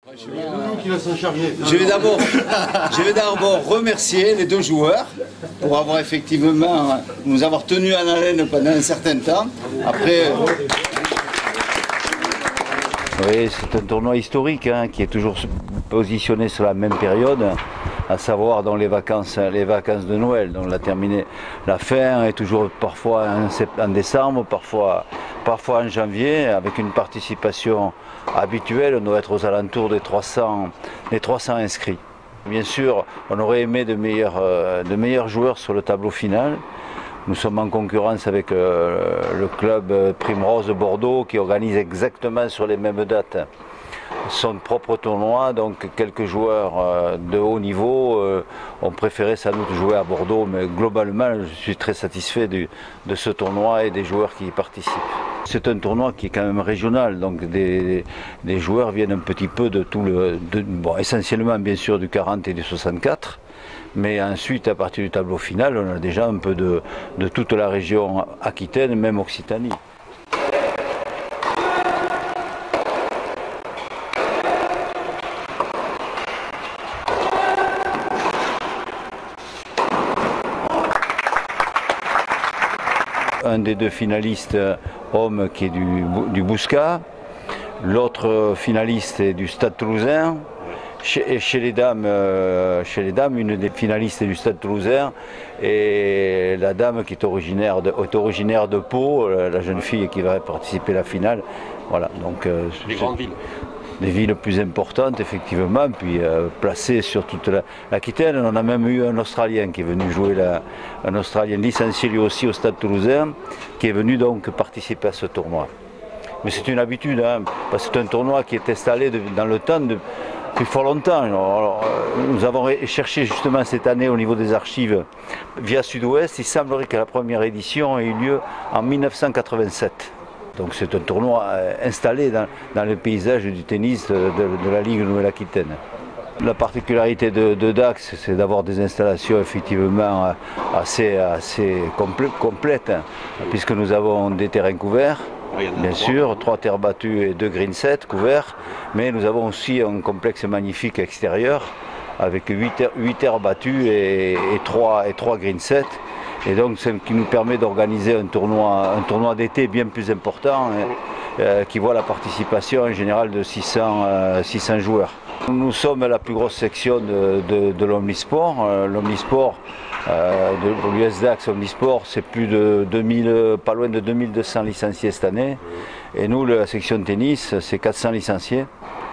Je vais d'abord remercier les deux joueurs pour avoir effectivement nous avoir tenus en haleine pendant un certain temps. Après. Oui, c'est un tournoi historique qui est toujours positionné sur la même période, à savoir dans les vacances de Noël. Donc la fin est toujours parfois en décembre, parfois en janvier, avec une participation habituelle. On doit être aux alentours des 300 inscrits. Bien sûr, on aurait aimé de meilleurs joueurs sur le tableau final. Nous sommes en concurrence avec le club Primrose de Bordeaux qui organise exactement sur les mêmes dates son propre tournoi. Donc quelques joueurs de haut niveau ont préféré sans doute jouer à Bordeaux, mais globalement je suis très satisfait de ce tournoi et des joueurs qui y participent. C'est un tournoi qui est quand même régional, donc des joueurs viennent un petit peu de tout essentiellement bien sûr du 40 et du 64. Mais ensuite, à partir du tableau final, on a déjà un peu de toute la région Aquitaine, même Occitanie. Un des deux finalistes hommes qui est du Bouscat, l'autre finaliste est du Stade Toulousain. Chez les dames, une des finalistes du Stade Toulousain et la dame qui est originaire de Pau, la jeune fille qui va participer à la finale. Voilà, donc les grandes villes. Des villes plus importantes effectivement, puis placées sur toute l'Aquitaine. On a même eu un Australien qui est venu jouer, un Australien licencié lui aussi au Stade Toulousain, qui est venu donc participer à ce tournoi. Mais c'est une habitude, parce que c'est un tournoi qui est installé dans le temps depuis fort longtemps. Alors, nous avons cherché justement cette année au niveau des archives via Sud-Ouest. Il semblerait que la première édition ait eu lieu en 1987. Donc c'est un tournoi installé dans le paysage du tennis de la Ligue Nouvelle-Aquitaine. La particularité de Dax, c'est d'avoir des installations effectivement assez complètes, puisque nous avons des terrains couverts. Bien sûr, 3 terres battues et 2 green sets couverts, mais nous avons aussi un complexe magnifique extérieur avec 8 terres battues et 3 green sets. Et donc ce qui nous permet d'organiser un tournoi d'été bien plus important qui voit la participation en général de 600 joueurs. Nous sommes la plus grosse section de l'Omnisport. L'Omnisport, de l'US-Dax Omnisport, c'est plus de 2000, pas loin de 2200 licenciés cette année. Et nous, la section de tennis, c'est 400 licenciés,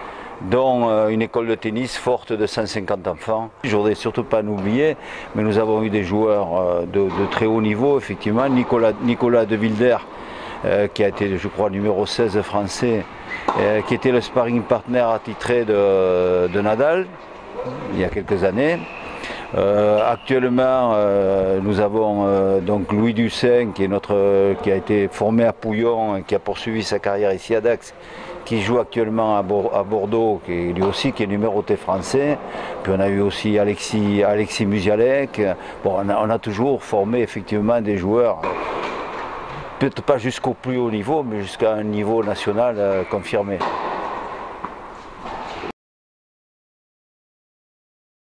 dont une école de tennis forte de 150 enfants. Je ne voudrais surtout pas nous oublier, mais nous avons eu des joueurs de très haut niveau, effectivement. Nicolas De Wilder, qui a été, je crois, numéro 16 français, qui était le sparring partner attitré de Nadal, il y a quelques années. Actuellement, nous avons donc Louis Dussin, qui a été formé à Pouillon, qui a poursuivi sa carrière ici à Dax, qui joue actuellement à Bordeaux, lui aussi qui est numéroté français. Puis on a eu aussi Alexis Musialek. Bon, on a toujours formé effectivement des joueurs, peut-être pas jusqu'au plus haut niveau, mais jusqu'à un niveau national confirmé.